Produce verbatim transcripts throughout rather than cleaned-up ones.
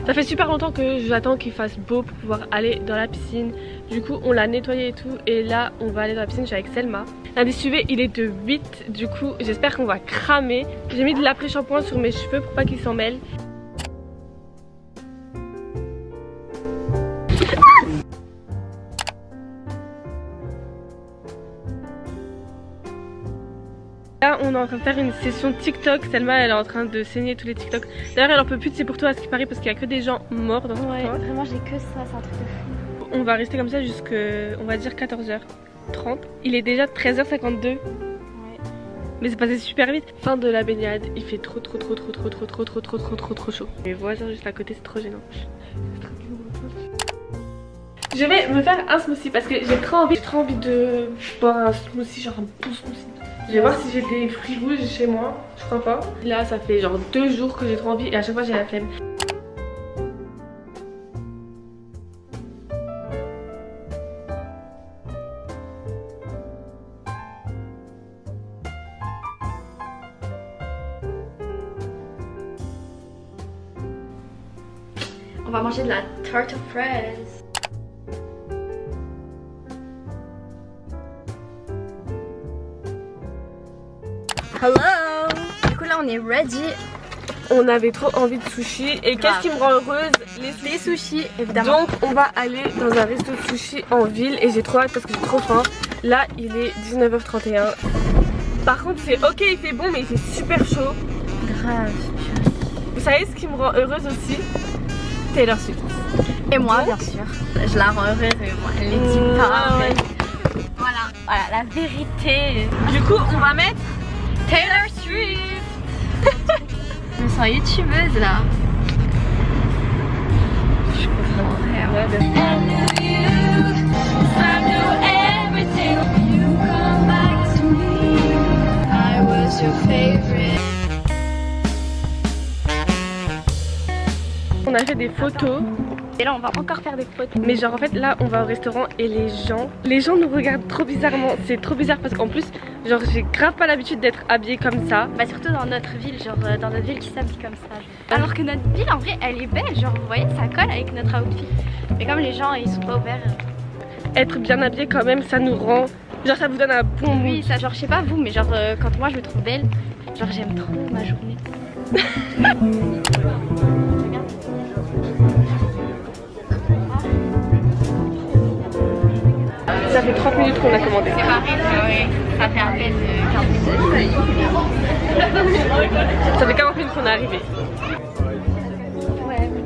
Ça fait super longtemps que j'attends qu'il fasse beau pour pouvoir aller dans la piscine. Du coup on l'a nettoyé et tout, et là on va aller dans la piscine. Je suis avec Selma. L'indice U V il est de huit, du coup j'espère qu'on va cramer. J'ai mis de l'après-shampoing sur mes cheveux pour pas qu'ils s'en mêlent. Là on est en train de faire une session TikTok. Selma elle est en train de saigner tous les TikTok. D'ailleurs elle en peut plus de C'est pour toi à ce qui paraît, parce qu'il y a que des gens morts dans ce Ouais, TikTok. vraiment j'ai que ça, c'est un truc de fou. On va rester comme ça jusqu'à on va dire quatorze heures trente. Il est déjà treize heures cinquante-deux. Ouais. Mais c'est passé super vite. Fin de la baignade, il fait trop trop trop trop trop trop trop trop trop trop trop trop chaud. Les voisins juste à côté c'est trop gênant. Je vais me faire un smoothie parce que j'ai trop envie, j'ai trop envie de boire un smoothie, genre un bon smoothie. Je vais voir si j'ai des fruits rouges chez moi, je crois pas. Là ça fait genre deux jours que j'ai trop envie et à chaque fois j'ai la flemme. On va manger de la tarte aux fraises. Hello! Du coup là on est ready. On avait trop envie de sushi et qu'est-ce qui me rend heureuse? Les, Les sushis évidemment. Donc on va aller dans un resto de sushi en ville et j'ai trop hâte parce que j'ai trop faim. Là il est dix-neuf heures trente et un. Par contre c'est ok, il fait bon mais il fait super chaud. Grave. Vous savez ce qui me rend heureuse aussi? Taylor Swift. Et moi bien sûr. Je la rends heureuse mais moi elle les dit pas. Ouais. Voilà, voilà la vérité. Du coup on va mettre Taylor Swift. Je me sens youtubeuse là. Je comprends rien. Ouais, bien. On a fait des photos. Et là on va encore faire des photos. Mais genre en fait là on va au restaurant et les gens Les gens nous regardent trop bizarrement. C'est trop bizarre parce qu'en plus genre j'ai grave pas l'habitude d'être habillée comme ça. Bah surtout dans notre ville, genre euh, dans notre ville qui s'habille comme ça. Alors que notre ville en vrai elle est belle, genre vous voyez ça colle avec notre outfit. Mais comme les gens ils sont pas ouverts. euh, Être bien habillé quand même ça nous rend, genre ça vous donne un bon mood. Oui ça genre je sais pas vous mais genre euh, quand moi je me trouve belle, genre j'aime trop ma journée. Ça fait trente minutes qu'on a commandé. C'est pareil, ouais. Ça fait à peine quarante minutes. Ça fait quarante minutes qu'on est arrivé. Ouais.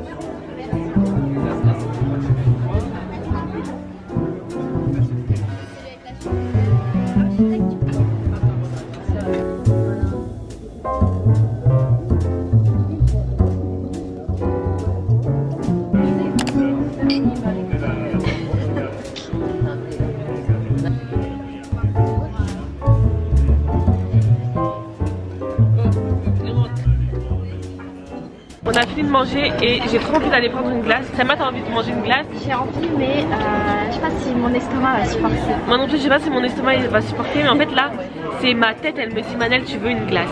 On a fini de manger et j'ai trop envie d'aller prendre une glace. Selma, t'as envie de manger une glace? J'ai envie mais euh, je sais pas si mon estomac va supporter. Moi non plus, je sais pas si mon estomac il va supporter, mais en fait là, c'est ma tête, elle me dit Manel, tu veux une glace?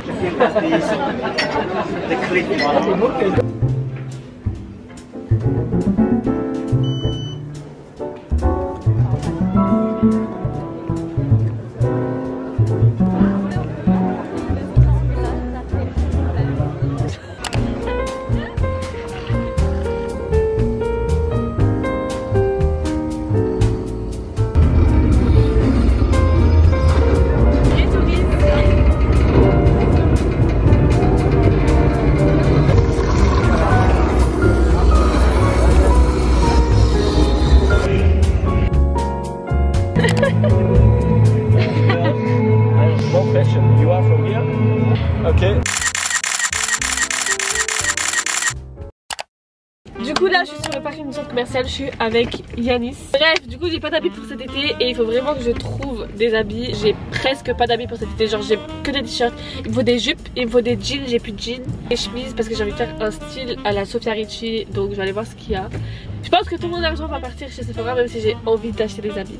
Du coup là je suis sur le parking du centre commercial, je suis avec Yanis. Bref, du coup j'ai pas d'habits pour cet été et il faut vraiment que je trouve des habits. J'ai presque pas d'habits pour cet été, genre j'ai que des t-shirts. Il me faut des jupes, il me faut des jeans, j'ai plus de jeans. Des chemises parce que j'ai envie de faire un style à la Sofia Ricci, donc je vais aller voir ce qu'il y a. Je pense que tout mon argent va partir chez Sephora même si j'ai envie d'acheter des habits.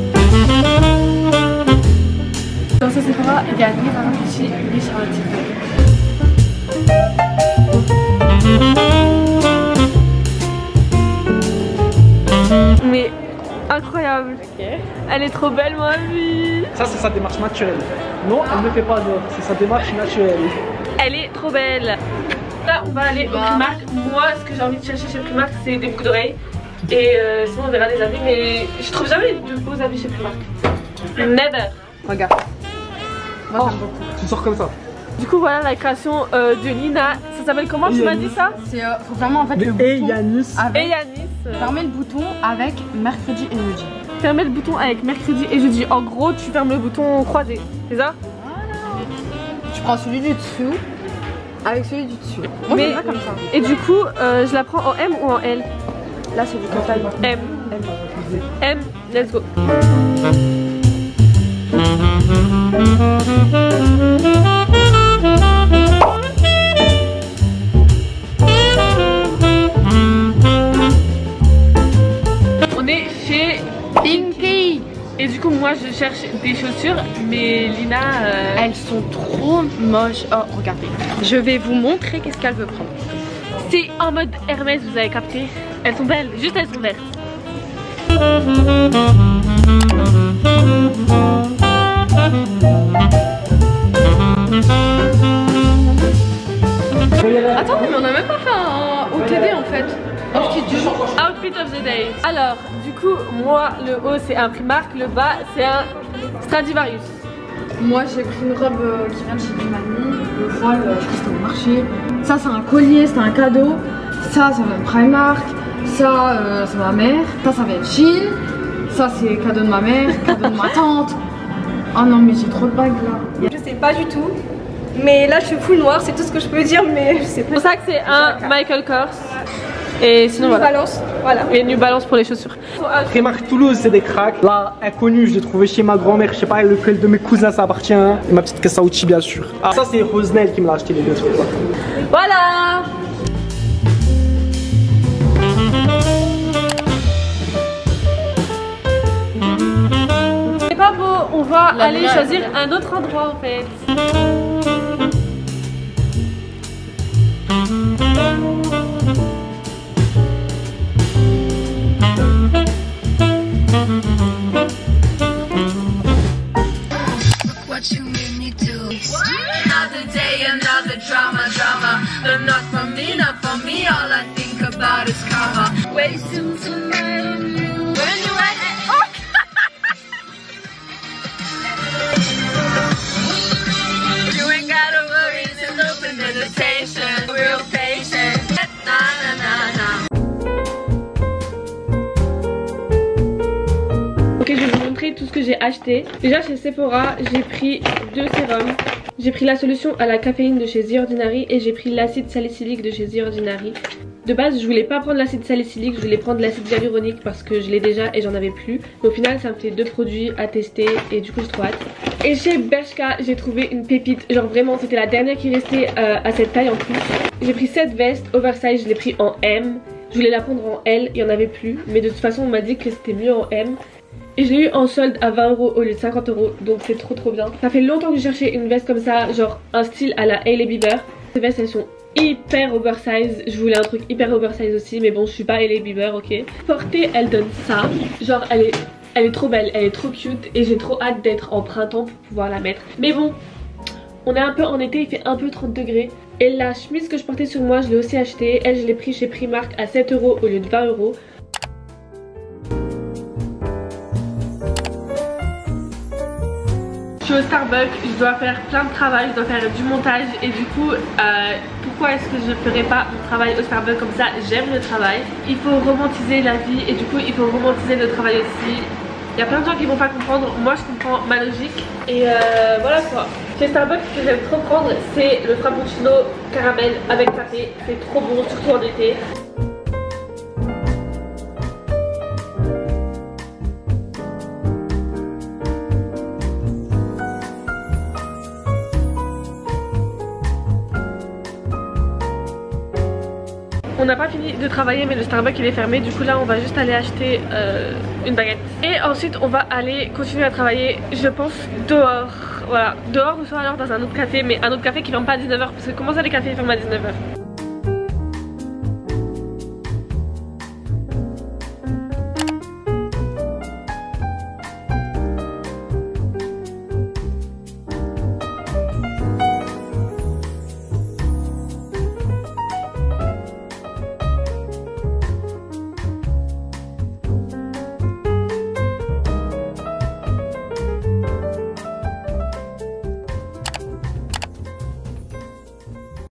Dans ce Sephora, il y a Nina Ricci et Charlotte. Elle est trop belle, ma vie. Ça, c'est sa démarche naturelle. Non, elle ne fait pas d'or, c'est sa démarche naturelle. Elle est trop belle. Là, on va aller au Primark. Moi, ce que j'ai envie de chercher chez Primark, c'est des boucles d'oreilles. Et euh, sinon, on verra des habits. Mais je trouve jamais de beaux habits chez Primark. Never. Regarde. Moi, Oh, j'aime beaucoup. tu sors comme ça. Du coup, voilà la création euh, de Lina. Ça s'appelle comment? Tu m'as dit ça? C'est euh, faut vraiment en fait le Et bouton. Yanis. Avec, Et Yanis. fermer le bouton avec mercredi et jeudi. Fermer le bouton avec mercredi et jeudi. En gros, tu fermes le bouton croisé. C'est ça? Tu prends celui du dessous avec celui du dessus. Moi, Mais- je fais pas comme ça. Et du coup, euh, je la prends en M ou en L? Là, c'est du cotaille. M. M. Let's go. On est chez Pinky. Et du coup, moi je cherche des chaussures, mais Lina. euh, Elles sont trop moches. Oh, regardez. Je vais vous montrer qu'est-ce qu'elle veut prendre. C'est en mode Hermès, vous avez capté? Elles sont belles, juste elles sont vertes. Attends, mais on a même pas fait un O T D en fait. Outfit du jour. Outfit of the day. Alors, du coup, moi le haut c'est un Primark, le bas c'est un Stradivarius. Moi, j'ai pris une robe euh, qui vient de chez Dumani. Le voile, euh, je crois que c'était au marché. Ça, c'est un collier, c'est un cadeau. Ça, ça vient de Primark. Ça, euh, c'est ma mère. Ça, ça vient de Chine. Ça, c'est cadeau de ma mère, cadeau de ma tante. Oh non, mais j'ai trop de bagues là. Je sais pas du tout, mais là je suis full noire, c'est tout ce que je peux dire, mais je sais C'est pas. pour ça que c'est un Michael Kors. Et sinon New voilà. Balance, voilà. Et New Balance pour les chaussures. Primark Toulouse, c'est des cracks. Là, inconnu, je l'ai trouvé chez ma grand-mère. Je sais pas lequel de mes cousins ça appartient. Et ma petite Kassauchi, bien sûr. Ah, ça, c'est Rosnel qui me l'a acheté les deux trucs. quoi. Voilà. C'est pas beau, on va La aller lumière, choisir un autre endroit en fait. What you made me do. Another day, another drama, drama. But not for me, not for me. All I think about is karma. Wasting tonight on you. When you at oh. You ain't gotta worry, it's an open invitation. Real patient. Na na na na. Ok, je vais vous montrer tout ce que j'ai acheté. Déjà chez Sephora, j'ai pris deux sérums. J'ai pris la solution à la caféine de chez The Ordinary et j'ai pris l'acide salicylique de chez The Ordinary. De base, je voulais pas prendre l'acide salicylique, je voulais prendre l'acide hyaluronique parce que je l'ai déjà et j'en avais plus. Mais au final, ça me fait deux produits à tester et du coup, je trop hâte. Et chez Bershka, j'ai trouvé une pépite. Genre vraiment, c'était la dernière qui restait euh, à cette taille en plus. J'ai pris cette veste oversize, je l'ai pris en M. Je voulais la prendre en L, il y en avait plus. Mais de toute façon, on m'a dit que c'était mieux en M. Et je l'ai eu en solde à vingt euros au lieu de cinquante euros, donc c'est trop trop bien. Ça fait longtemps que je cherchais une veste comme ça, genre un style à la Hailey Bieber. Ces vestes elles sont hyper oversize, je voulais un truc hyper oversize aussi, mais bon je suis pas Hailey Bieber, ok. Portée elle donne ça, genre elle est, elle est trop belle, elle est trop cute et j'ai trop hâte d'être en printemps pour pouvoir la mettre. Mais bon, on est un peu en été, il fait un peu trente degrés. Et la chemise que je portais sur moi je l'ai aussi achetée, elle je l'ai pris chez Primark à sept euros au lieu de vingt euros. Je suis au Starbucks, je dois faire plein de travail, je dois faire du montage et du coup euh, pourquoi est-ce que je ferais pas mon travail au Starbucks comme ça? J'aime le travail. Il faut romantiser la vie et du coup il faut romantiser le travail aussi. Il y a plein de gens qui vont pas comprendre, moi je comprends ma logique et euh, voilà quoi. Chez Starbucks ce que j'aime trop prendre c'est le frappuccino caramel avec café, c'est trop bon surtout en été. On n'a pas fini de travailler mais le Starbucks il est fermé, du coup là on va juste aller acheter euh, une baguette. Et ensuite on va aller continuer à travailler, je pense dehors, voilà, dehors ou soit alors dans un autre café, mais un autre café qui ferme pas à dix-neuf heures parce que comment ça les cafés ferment à dix-neuf heures?